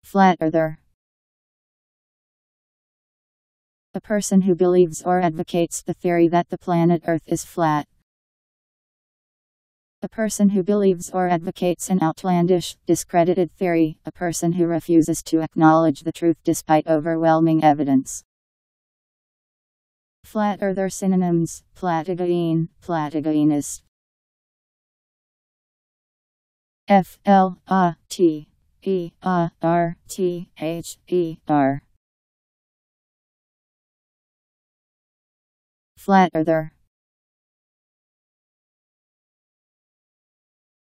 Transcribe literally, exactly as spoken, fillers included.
Flat earther. A person who believes or advocates the theory that the planet Earth is flat. A person who believes or advocates an outlandish, discredited theory, a person who refuses to acknowledge the truth despite overwhelming evidence. Flat earther synonyms: platygaean, platygaeanist. F L A T E A R T H E R. Flat earther.